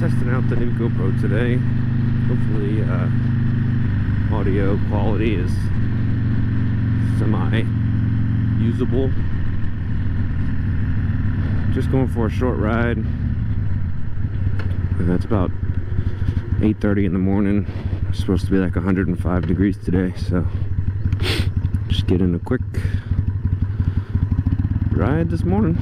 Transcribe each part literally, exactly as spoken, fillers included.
testing out the new GoPro today. Hopefully uh, audio quality is semi-usable. Just going for a short ride. And it's about eight thirty in the morning. It's supposed to be like one hundred five degrees today, so just getting a quick ride this morning.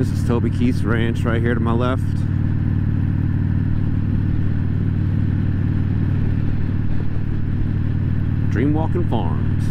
This is Toby Keith's ranch right here to my left. Dream Walking Farms.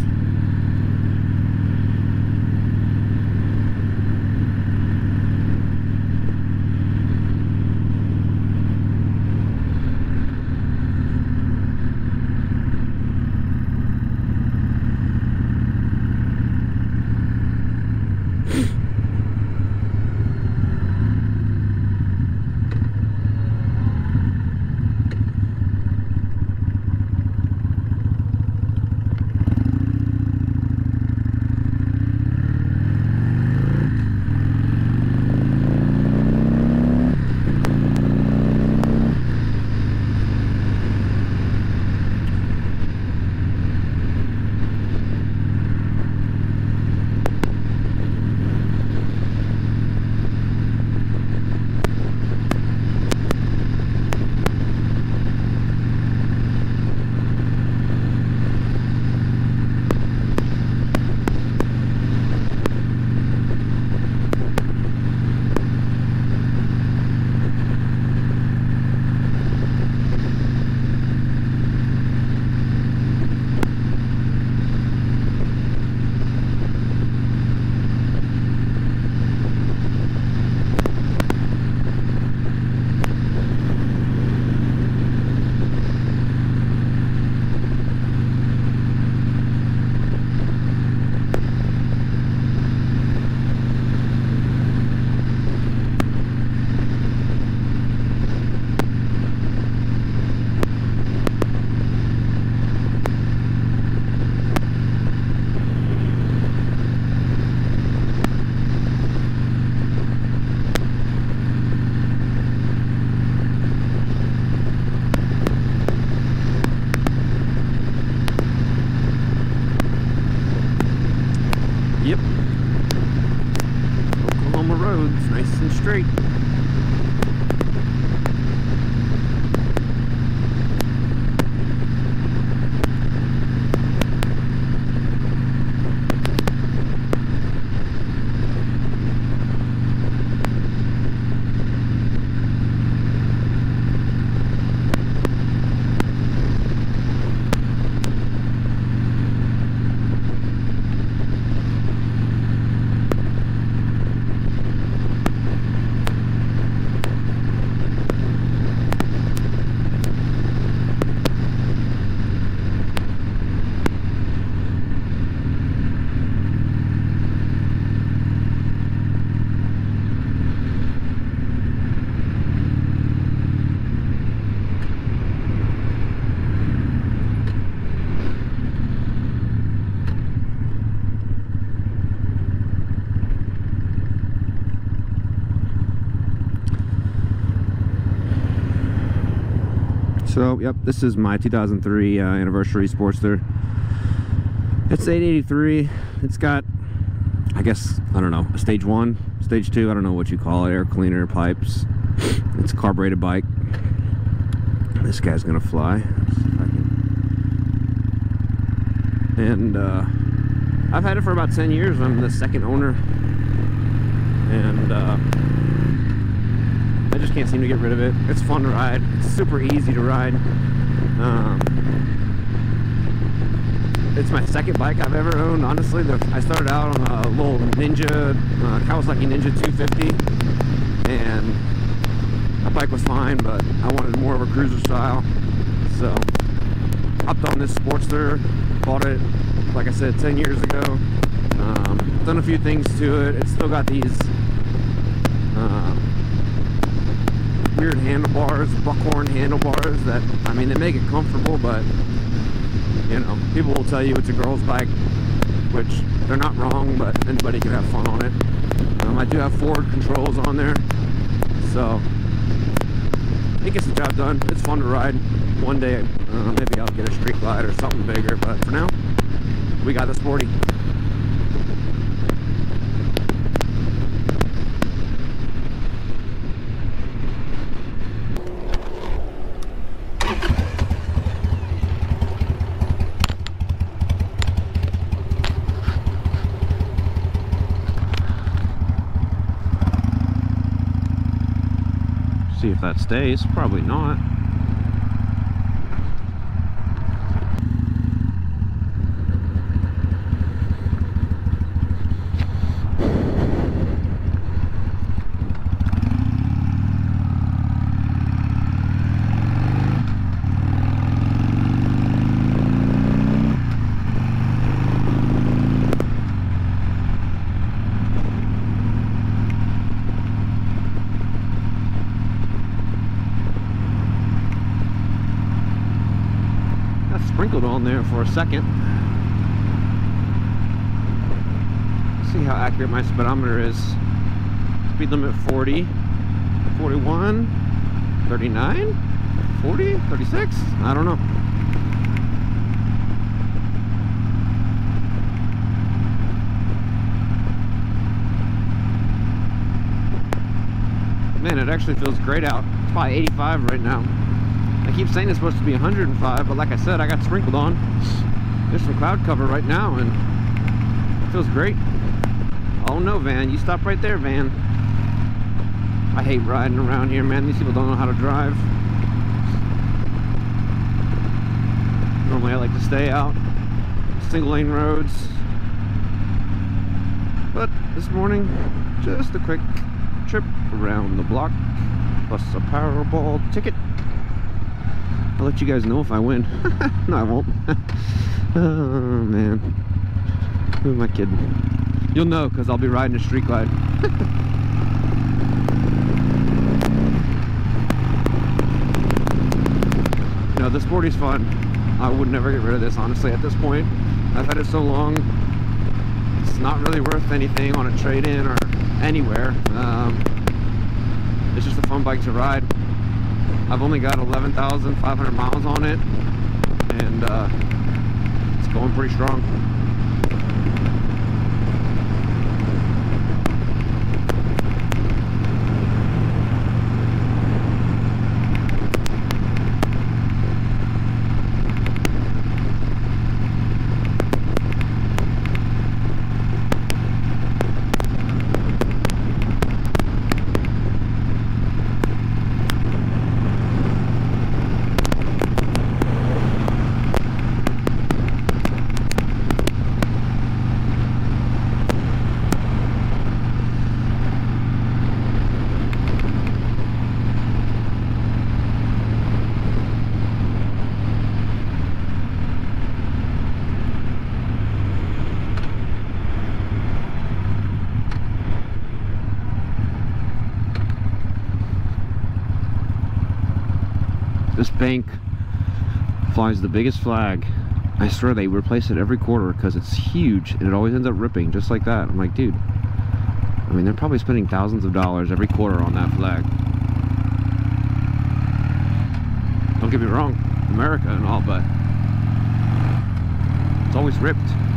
Yep. Oklahoma roads, nice and straight. So, yep, this is my two thousand three uh, anniversary Sportster. It's eight eighty-three. It's got, I guess, I don't know, a stage one, stage two, I don't know what you call it, air cleaner, pipes. It's a carbureted bike. This guy's gonna fly. Let's see if I can. And uh, I've had it for about ten years. I'm the second owner. And uh, I just can't seem to get rid of it. It's fun to ride. It's super easy to ride. Um, it's my second bike I've ever owned. Honestly, the, I started out on a little Ninja, uh, Kawasaki Ninja two fifty, and that bike was fine, but I wanted more of a cruiser style. So, hopped on this Sportster. Bought it, like I said, ten years ago. Um, done a few things to it. It's still got these Uh, weird handlebars, buckhorn handlebars that, I mean, they make it comfortable, but, you know, people will tell you it's a girl's bike, which they're not wrong, but anybody can have fun on it. Um, I do have forward controls on there, so it gets the job done. It's fun to ride. One day, uh, maybe I'll get a Street Glide or something bigger, but for now, we got the Sporty. See if that stays. Probably not. Sprinkled on there for a second. See how accurate my speedometer is. Speed limit forty, forty-one, thirty-nine, forty, thirty-six, I don't know. Man, it actually feels great out. It's probably eighty-five right now. I keep saying it's supposed to be one hundred and five, but like I said, I got sprinkled on. There's some cloud cover right now, and it feels great. Oh no, van, you stop right there, van. I hate riding around here, man. These people don't know how to drive. Normally I like to stay out single lane roads, but this morning, just a quick trip around the block, plus a Powerball ticket. I'll let you guys know if I win. No, I won't. Oh, man. Who am I kidding? You'll know, because I'll be riding a Street Glide. You know, the Sporty's fun. I would never get rid of this, honestly, at this point. I've had it so long. It's not really worth anything on a trade-in or anywhere. Um, it's just a fun bike to ride. I've only got eleven thousand five hundred miles on it, and uh, it's going pretty strong. This bank flies the biggest flag. I swear they replace it every quarter because it's huge and it always ends up ripping just like that. I'm like, dude, I mean, they're probably spending thousands of dollars every quarter on that flag. Don't get me wrong, America and all, but it's always ripped.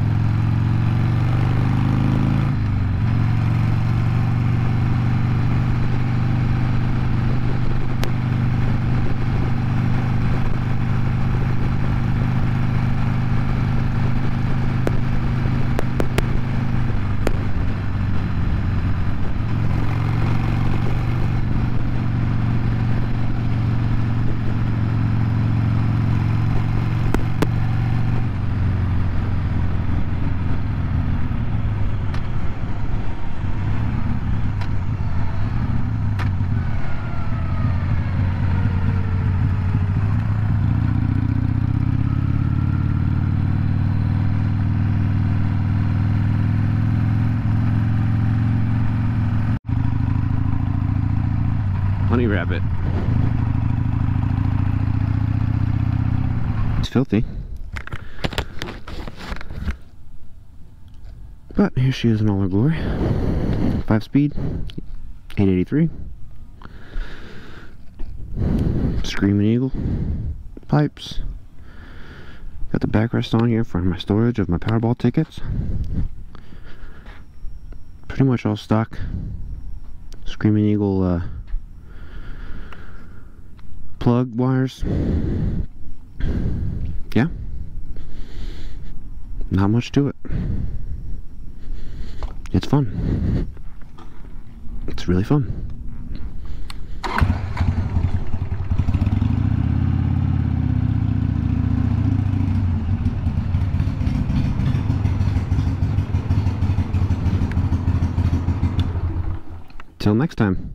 Honey rabbit. It's filthy. But here she is in all her glory. Five speed, eight eighty-three. Screaming Eagle. Pipes. Got the backrest on here for my storage of my Powerball tickets. Pretty much all stock Screaming Eagle uh, plug wires. Yeah, not much to it. It's fun. It's really fun. Till next time.